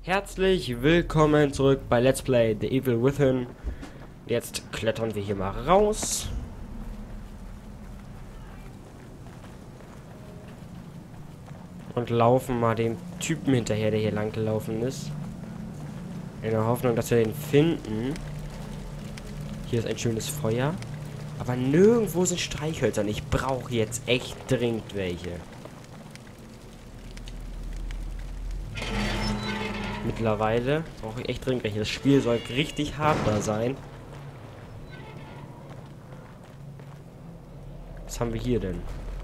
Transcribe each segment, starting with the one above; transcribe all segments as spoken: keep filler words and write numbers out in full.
Herzlich willkommen zurück bei Let's Play The Evil Within. Jetzt klettern wir hier mal raus. Und laufen mal dem Typen hinterher, der hier lang gelaufen ist. In der Hoffnung, dass wir den finden. Hier ist ein schönes Feuer. Aber nirgendwo sind Streichhölzer und ich brauche jetzt echt dringend welche. Mittlerweile brauche ich echt dringend welche. Das Spiel soll richtig hart da sein. Was haben wir hier denn?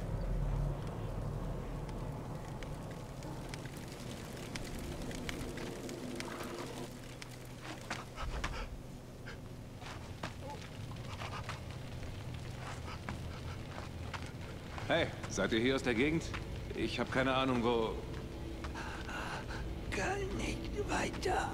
Hey, seid ihr hier aus der Gegend? Ich habe keine Ahnung, wo... Kann nicht weiter.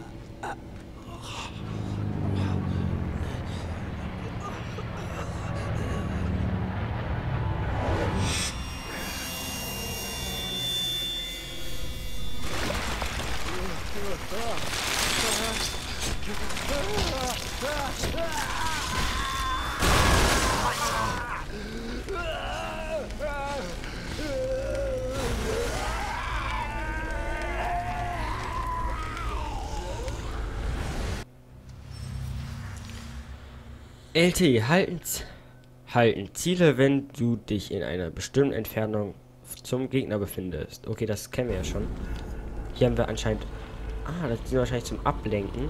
L T, halten, halten. Ziele, wenn du dich in einer bestimmten Entfernung zum Gegner befindest. Okay, das kennen wir ja schon. Hier haben wir anscheinend... Ah, das sind wahrscheinlich zum Ablenken.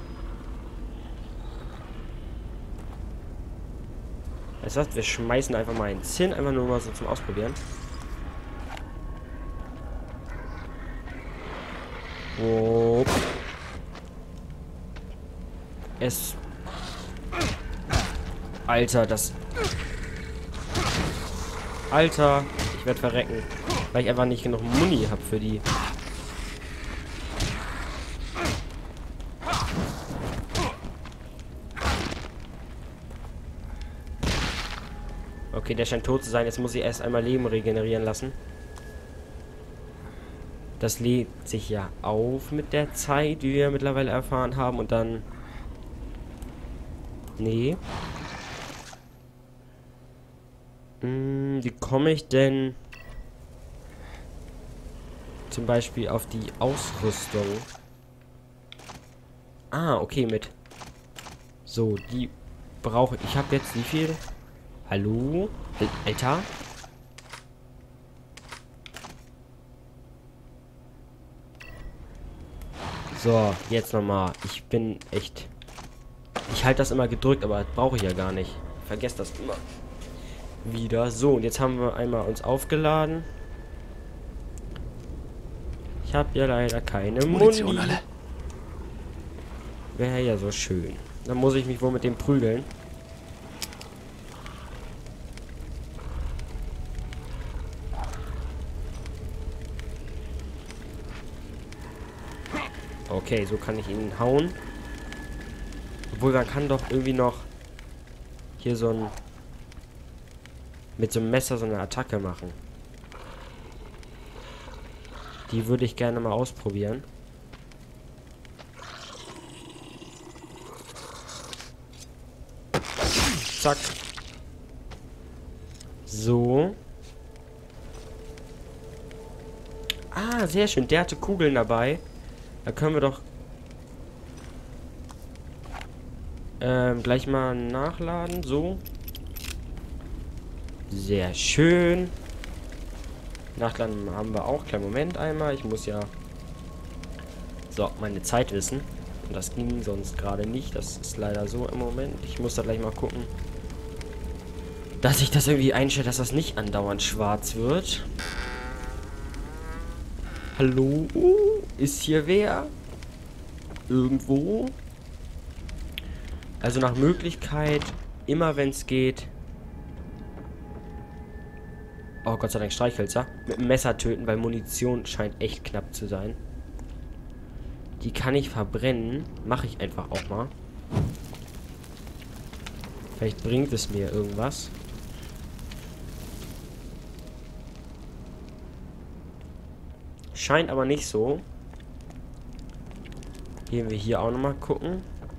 Weißt du was? Wir schmeißen einfach mal einen Zinn, einfach nur mal so zum Ausprobieren. Oh. Es... Alter, das... Alter, ich werde verrecken. Weil ich einfach nicht genug Muni habe für die. Okay, der scheint tot zu sein. Jetzt muss ich erst einmal Leben regenerieren lassen. Das lädt sich ja auf mit der Zeit, wie wir mittlerweile erfahren haben. Und dann... Nee. Hm, wie komme ich denn zum Beispiel auf die Ausrüstung? Ah, okay, mit. So, die brauche ich. Ich habe jetzt wie viel? Hallo? Alter? So, jetzt nochmal. Ich bin echt... Ich halte das immer gedrückt, aber das brauche ich ja gar nicht. Vergesst das immer. Wieder. So, und jetzt haben wir einmal uns aufgeladen. Ich habe ja leider keine Munition. Muni. Wäre ja so schön. Dann muss ich mich wohl mit dem prügeln. Okay, so kann ich ihn hauen. Obwohl, man kann doch irgendwie noch hier so ein... mit so einem Messer so eine Attacke machen. Die würde ich gerne mal ausprobieren. Zack. So. Ah, sehr schön. Der hatte Kugeln dabei. Da können wir doch ähm, gleich mal nachladen. So. Sehr schön. Nachladen haben wir auch. Kleinen Moment einmal. Ich muss ja so meine Zeit wissen. Und das ging sonst gerade nicht. Das ist leider so im Moment. Ich muss da gleich mal gucken, dass ich das irgendwie einstelle, dass das nicht andauernd schwarz wird. Hallo? Ist hier wer? Irgendwo? Also nach Möglichkeit, immer wenn es geht... Oh, Gott sei Dank Streichhölzer. Mit dem Messer töten, weil Munition scheint echt knapp zu sein. Die kann ich verbrennen. Mache ich einfach auch mal. Vielleicht bringt es mir irgendwas. Scheint aber nicht so. Gehen wir hier auch nochmal gucken.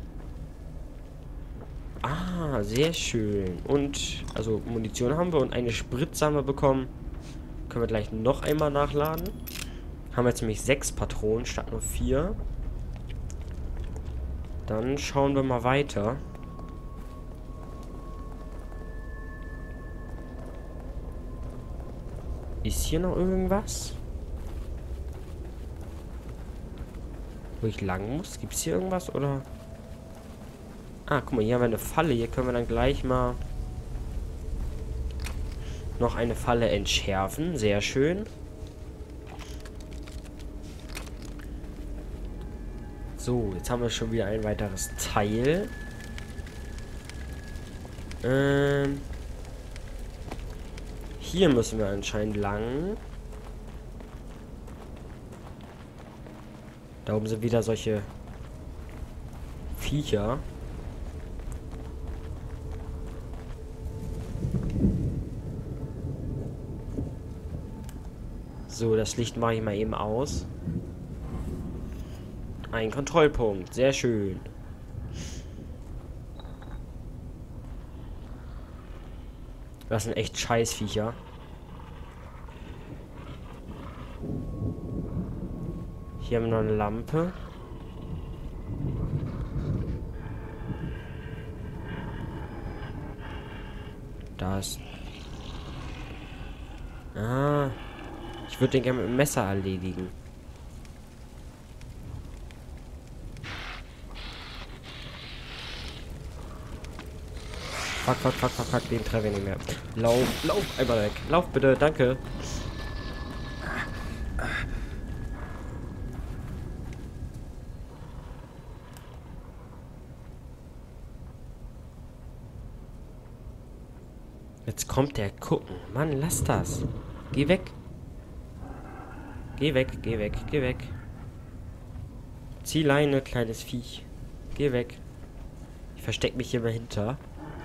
Ah, sehr schön. Und, also Munition haben wir und eine Spritze haben wir bekommen. Können wir gleich noch einmal nachladen. Haben wir jetzt nämlich sechs Patronen statt nur vier. Dann schauen wir mal weiter. Ist hier noch irgendwas? Wo ich lang muss? Gibt es hier irgendwas, oder? Ah, guck mal, hier haben wir eine Falle. Hier können wir dann gleich mal noch eine Falle entschärfen. Sehr schön. So, jetzt haben wir schon wieder ein weiteres Teil. Ähm... Hier müssen wir anscheinend lang. Da oben sind wieder solche Viecher. So, das Licht mache ich mal eben aus. Ein Kontrollpunkt. Sehr schön. Das sind echt Scheißviecher. Hier haben wir noch eine Lampe. Da ist... Ah. Ich würde den gerne mit dem Messer erledigen. Fuck, fuck, fuck, fuck, fuck, den treffe ich nicht mehr. Lauf, lauf, einmal weg. Lauf bitte, danke. Jetzt kommt der gucken. Mann, lass das. Geh weg. Geh weg, geh weg, geh weg. Zieh Leine, kleines Viech. Geh weg. Ich versteck mich hier mal hinter.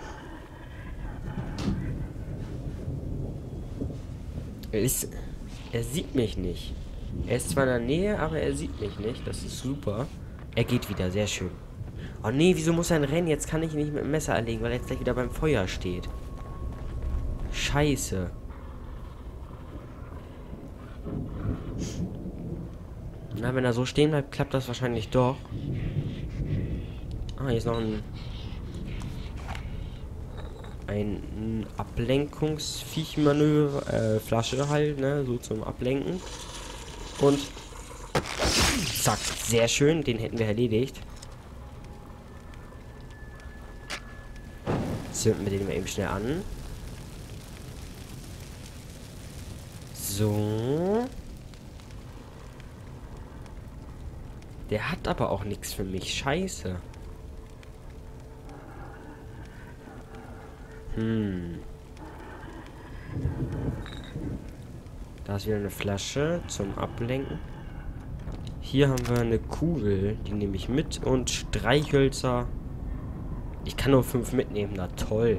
Er ist... Er sieht mich nicht. Er ist zwar in der Nähe, aber er sieht mich nicht. Das ist super. Er geht wieder, sehr schön. Oh nee, wieso muss er rennen? Jetzt kann ich ihn nicht mit dem Messer erlegen, weil er jetzt gleich wieder beim Feuer steht. Scheiße. Na, wenn er so stehen bleibt, klappt das wahrscheinlich doch. Ah, hier ist noch ein... Ein Ablenkungsviechmanöver, äh, Flasche halt, ne, so zum Ablenken. Und... Zack, sehr schön, den hätten wir erledigt. Zünden wir den mal eben schnell an. So. Der hat aber auch nichts für mich. Scheiße. Hm. Da ist wieder eine Flasche zum Ablenken. Hier haben wir eine Kugel. Die nehme ich mit. Und Streichhölzer. Ich kann nur fünf mitnehmen. Na toll.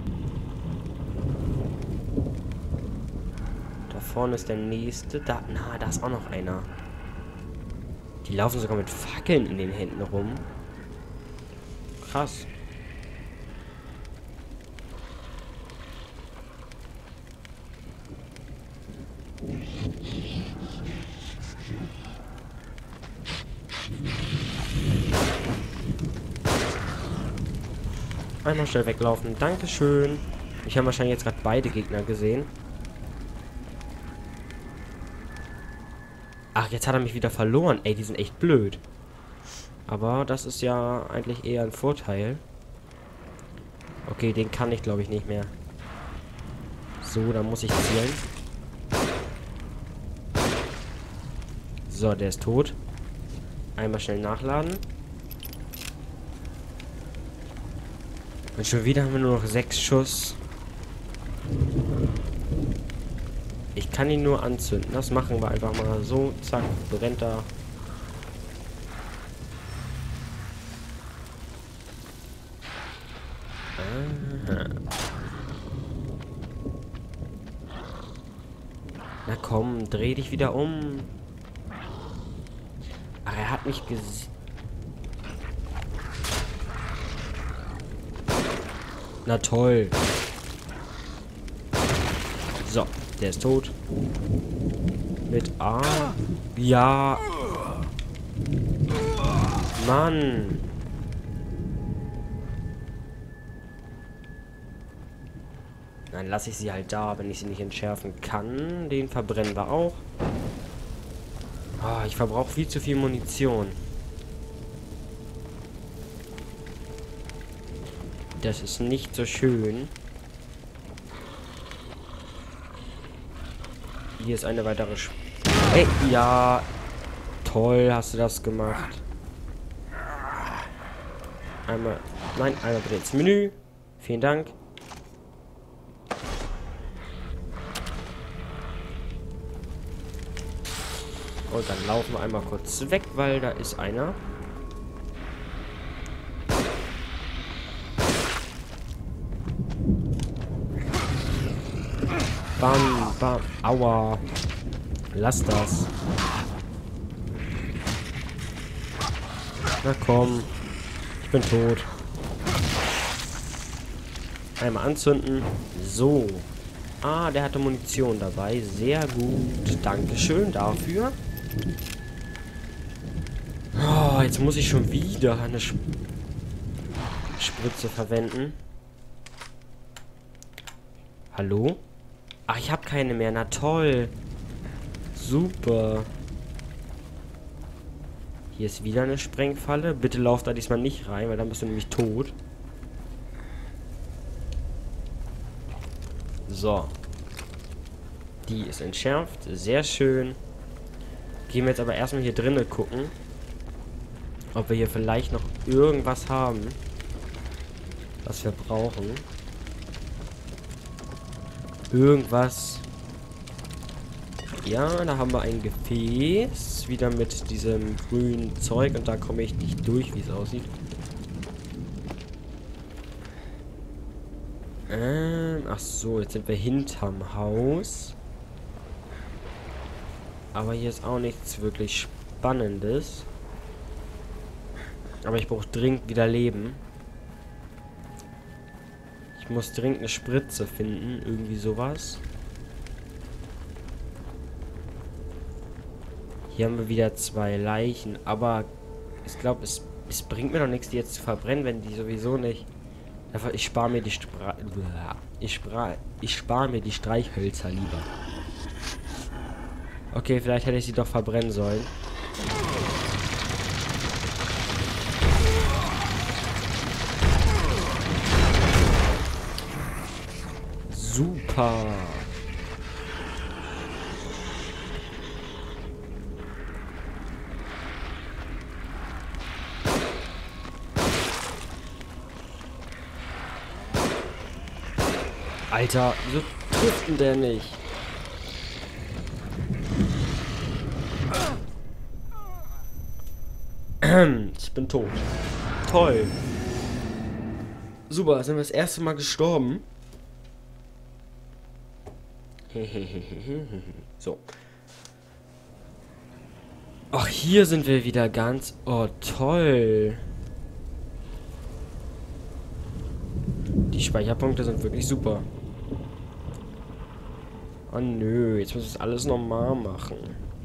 Da vorne ist der nächste. Da, na, da ist auch noch einer. Die laufen sogar mit Fackeln in den Händen rum. Krass. Einmal schnell weglaufen. Dankeschön. Ich habe wahrscheinlich jetzt gerade beide Gegner gesehen. Ach, jetzt hat er mich wieder verloren. Ey, die sind echt blöd. Aber das ist ja eigentlich eher ein Vorteil. Okay, den kann ich, glaube ich, nicht mehr. So, dann muss ich zielen. So, der ist tot. Einmal schnell nachladen. Und schon wieder haben wir nur noch sechs Schuss. Ich kann ihn nur anzünden. Das machen wir einfach mal so. Zack, brennt er. Aha. Na komm, dreh dich wieder um. Ach, er hat mich gesehen. Na toll. So, der ist tot. Mit A. Ja. Mann. Dann lasse ich sie halt da, wenn ich sie nicht entschärfen kann. Den verbrennen wir auch. Oh, ich verbrauche viel zu viel Munition. Das ist nicht so schön. Hier ist eine weitere Sch Ey, ja. Toll, hast du das gemacht. Einmal. Nein, einmal bitte ins Menü. Vielen Dank. Und dann laufen wir einmal kurz weg, weil da ist einer. Bam, bam. Aua. Lass das. Na komm. Ich bin tot. Einmal anzünden. So. Ah, der hatte Munition dabei. Sehr gut. Dankeschön dafür. Oh, jetzt muss ich schon wieder eine Sp Spritze verwenden. Hallo? Ach, ich habe keine mehr. Na toll. Super. Hier ist wieder eine Sprengfalle. Bitte lauf da diesmal nicht rein, weil dann bist du nämlich tot. So. Die ist entschärft. Sehr schön. Gehen wir jetzt aber erstmal hier drinnen gucken, ob wir hier vielleicht noch irgendwas haben, was wir brauchen. Irgendwas. Ja, da haben wir ein Gefäß. Wieder mit diesem grünen Zeug. Und da komme ich nicht durch, wie es aussieht. Ähm, ach so, jetzt sind wir hinterm Haus. Aber hier ist auch nichts wirklich Spannendes. Aber ich brauche dringend wieder Leben. Ich muss dringend eine Spritze finden. Irgendwie sowas. Hier haben wir wieder zwei Leichen. Aber ich glaube, es, es bringt mir doch nichts, die jetzt zu verbrennen, wenn die sowieso nicht... Ich spare mir die Spra ich spare ich spare mir die Streichhölzer lieber. Okay, vielleicht hätte ich sie doch verbrennen sollen. Super. Alter, wieso trifft denn der nicht? Ich bin tot. Toll. Super, sind wir das erste Mal gestorben. So. Ach, hier sind wir wieder ganz... Oh, toll. Die Speicherpunkte sind wirklich super. Oh nö, jetzt muss ich das alles normal machen.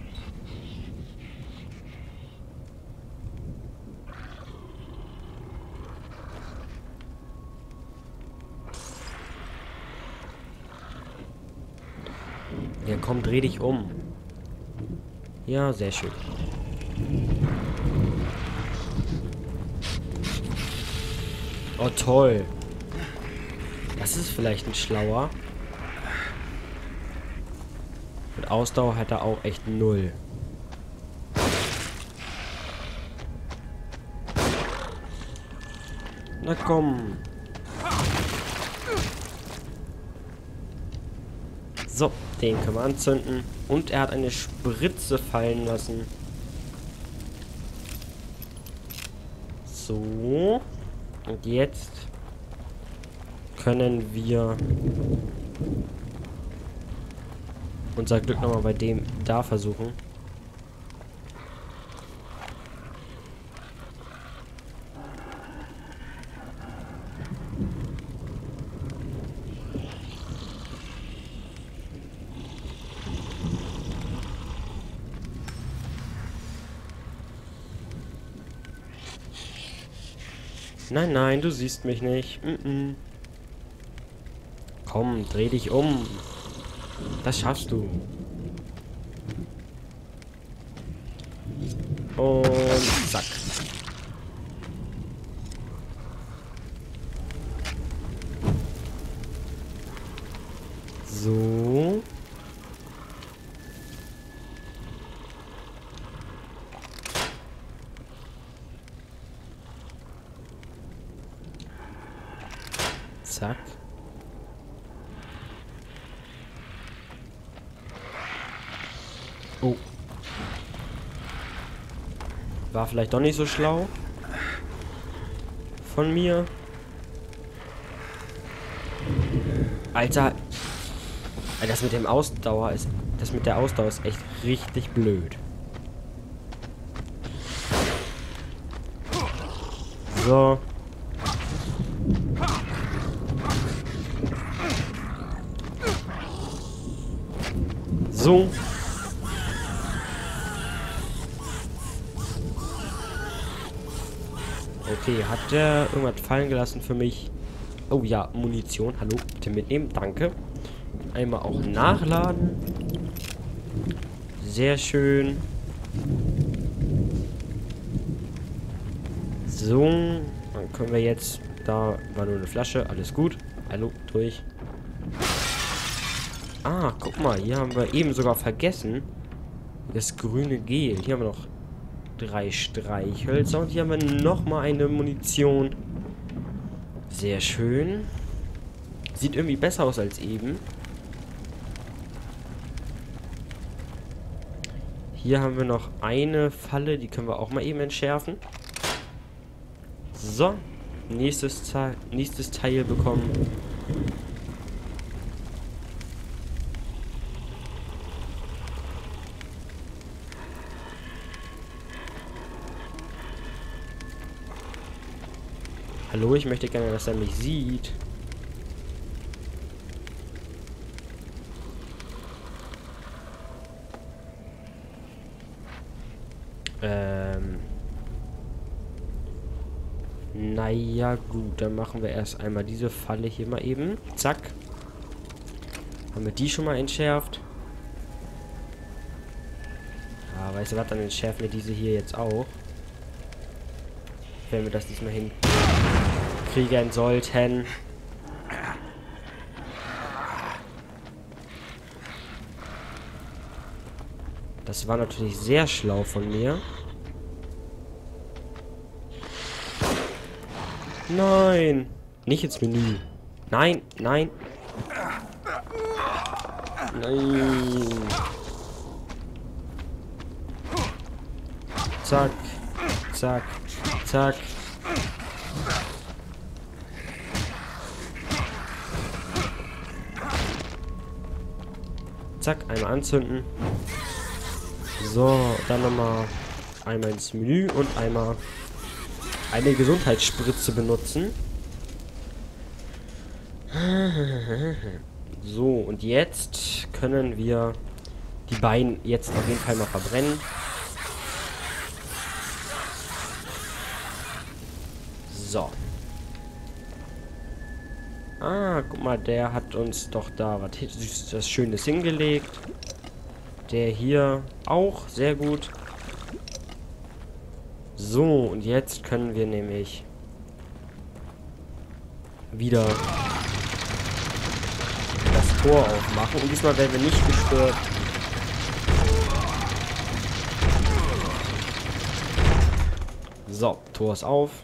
Ja, komm, dreh dich um. Ja, sehr schön. Oh, toll. Das ist vielleicht ein schlauer. Mit Ausdauer hat er auch echt null. Na komm. So, den können wir anzünden. Und er hat eine Spritze fallen lassen. So. Und jetzt können wir unser Glück nochmal bei dem da versuchen. Nein, nein, du siehst mich nicht. Mm -mm. Komm, dreh dich um. Das schaffst du. Und zack. So. Zack. Oh. War vielleicht doch nicht so schlau. Von mir. Alter. Das mit dem Ausdauer ist. Das mit der Ausdauer ist echt richtig blöd. So. So. Okay, hat der irgendwas fallen gelassen für mich? Oh ja, Munition. Hallo, bitte mitnehmen. Danke. Einmal auch nachladen. Sehr schön. So, dann können wir jetzt... Da war nur eine Flasche. Alles gut. Hallo, durch. Ah, guck mal. Hier haben wir eben sogar vergessen. Das grüne Gel. Hier haben wir noch drei Streichhölzer. Und hier haben wir nochmal eine Munition. Sehr schön. Sieht irgendwie besser aus als eben. Hier haben wir noch eine Falle. Die können wir auch mal eben entschärfen. So. Nächstes, Teil, nächstes Teil bekommen. Hallo, ich möchte gerne, dass er mich sieht. Ähm. Naja, gut. Dann machen wir erst einmal diese Falle hier mal eben. Zack. Haben wir die schon mal entschärft. Ja, weißt du was? Dann entschärfen wir diese hier jetzt auch. Wenn wir das diesmal hinkriegen sollten. Das war natürlich sehr schlau von mir. Nein! Nicht ins Menü. Nein, nein. Nein. Zack. Zack. Zack. Zack, einmal anzünden. So, dann nochmal einmal ins Menü und einmal eine Gesundheitsspritze benutzen. So, und jetzt können wir die Beine jetzt auf jeden Fall mal verbrennen. So. Ah, guck mal, der hat uns doch da was das Schönes hingelegt. Der hier auch, sehr gut. So, und jetzt können wir nämlich wieder das Tor aufmachen. Und diesmal werden wir nicht gestört. So, Tor ist auf.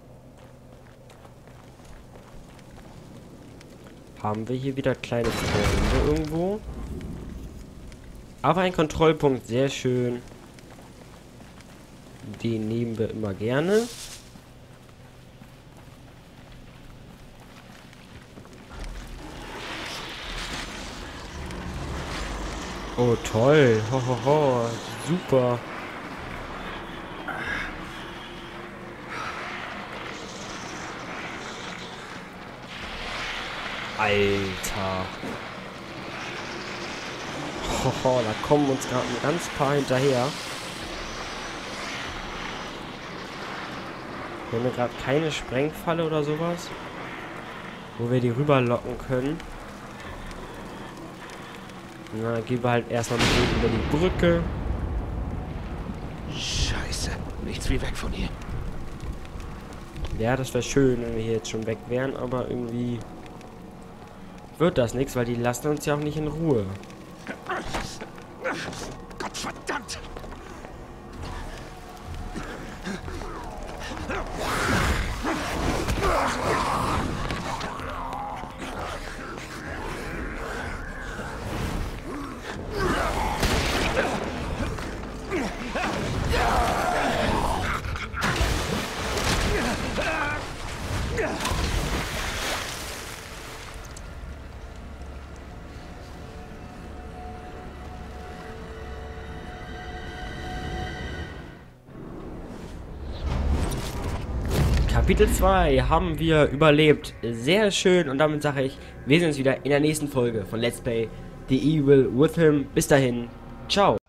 Haben wir hier wieder kleine Freunde irgendwo. Aber ein Kontrollpunkt, sehr schön. Den nehmen wir immer gerne. Oh, toll. Ho, ho, ho. Super. Alter. Hoho, da kommen uns gerade ein ganz paar hinterher. Wir haben gerade keine Sprengfalle oder sowas, wo wir die rüberlocken können. Na, dann gehen wir halt erstmal mit denen über die Brücke. Scheiße. Nichts wie weg von hier. Ja, das wäre schön, wenn wir hier jetzt schon weg wären, aber irgendwie wird das nichts, weil die lassen uns ja auch nicht in Ruhe. Gottverdammt! Kapitel zwei haben wir überlebt. Sehr schön. Und damit sage ich, wir sehen uns wieder in der nächsten Folge von Let's Play The Evil Within. Bis dahin. Ciao.